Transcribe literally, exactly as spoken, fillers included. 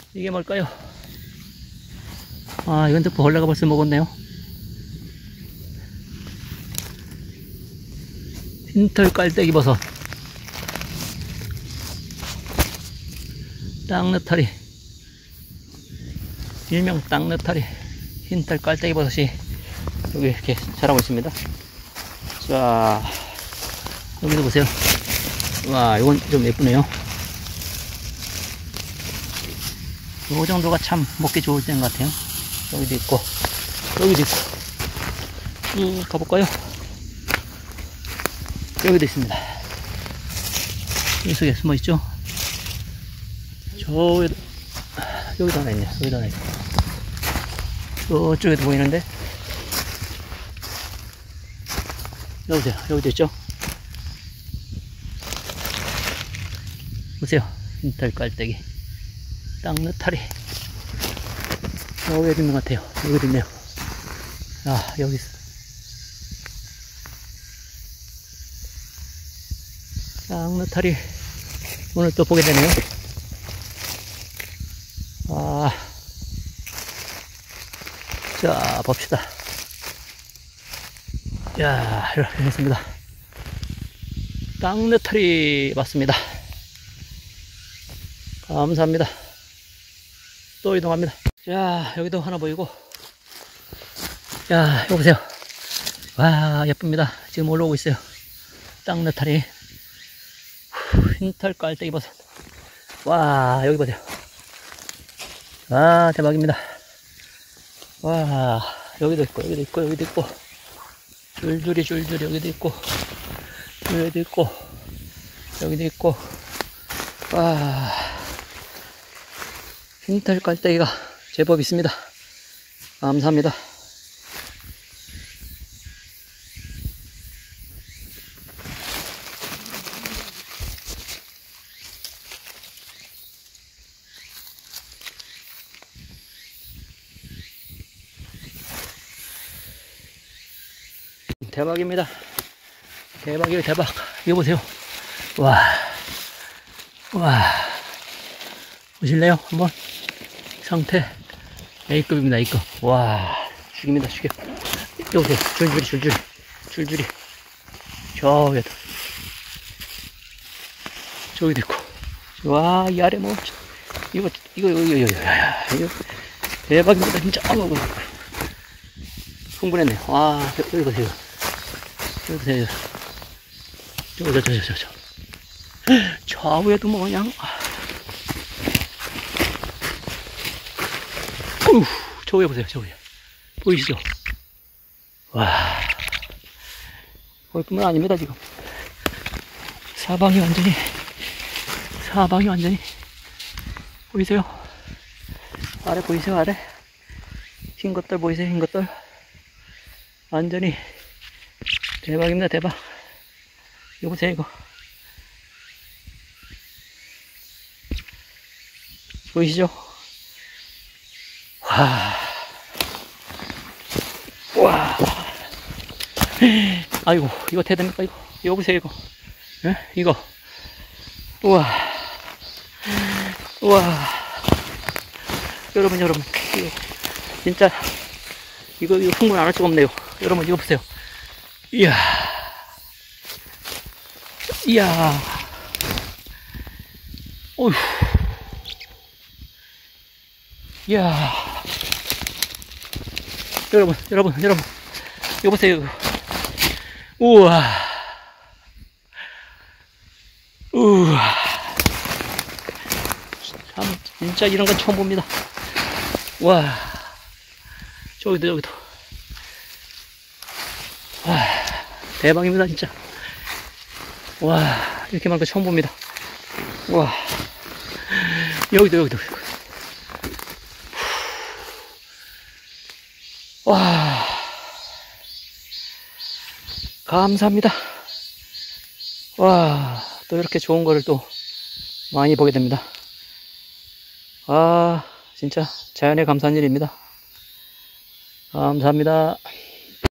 이게 뭘까요? 아, 이건 또 벌레가 벌써 먹었네요. 흰털 깔때기 버섯. 땅느타리. 일명 땅느타리. 흰털 깔때기 버섯이 여기 이렇게 자라고 있습니다. 자, 여기도 보세요. 와, 이건 좀 예쁘네요. 이 정도가 참 먹기 좋을 때인 것 같아요. 여기도 있고, 여기도 있고. 쭉 가볼까요? 여기도 있습니다. 이 속에 숨어 있죠? 저, 여기도 하나 있네요. 여기도 하나 있네요. 저쪽에도 보이는데. 여보세요. 여기도 있죠? 보세요. 흰털 깔때기. 땅느타리. 여기도 있는 것 같아요. 여기도 있네요. 아, 여기 있어. 땅느타리. 오늘 또 보게 되네요. 아. 자, 봅시다. 자, 이렇게 됐습니다. 땅느타리 맞습니다. 감사합니다. 또 이동합니다. 자, 여기도 하나 보이고. 자, 여기 보세요. 와, 예쁩니다. 지금 올라오고 있어요. 땅느타리. 흰털 깔때기 버섯. 와, 여기 보세요. 와, 대박입니다. 와, 여기도 있고, 여기도 있고, 여기도 있고. 줄줄이, 줄줄이, 여기도 있고. 여기도 있고. 여기도 있고. 와. 흰털 깔때기가 제법 있습니다. 감사합니다. 대박입니다. 대박이에요, 대박. 이거 보세요. 와. 와. 보실래요? 한번. 상태 A급입니다. A급. 와, 죽입니다. 죽여. 여기 보세요. 줄줄이 줄줄이 줄줄이. 저기도 저기도 있고. 와, 이 아래 뭐 이거 이거 이거 이거 이거, 이거 대박입니다. 진짜. 아우, 흥분했네. 와, 여기 보세요. 여기 보세요. 저저 저 저 저 저 좌우에도 뭐 그냥. 어휴, 저기 보세요, 저기. 보이시죠? 와. 거기뿐만 아닙니다, 지금. 사방이 완전히, 사방이 완전히. 보이세요? 아래 보이세요, 아래? 흰 것들 보이세요, 흰 것들? 완전히. 대박입니다, 대박. 이거 보세요, 이거. 보이시죠? 와. 와. 아이고, 이거 대단합니까, 이거? 이거 보세요, 이거. 에? 이거. 우와. 우와. 여러분, 여러분. 이거, 진짜, 이거, 이거 흥분 안 할 수가 없네요. 여러분, 이거 보세요. 이야. 이야. 어휴. 이야. 여러분, 여러분, 여러분. 이거 보세요. 우와. 우와. 참, 진짜 이런 건 처음 봅니다. 와. 저기도, 저기도. 와. 대박입니다, 진짜. 와. 이렇게 많은 거 처음 봅니다. 와. 여기도, 여기도. 와, 감사합니다. 와, 또 이렇게 좋은 거를 또 많이 보게 됩니다. 아, 진짜 자연에 감사한 일입니다. 감사합니다.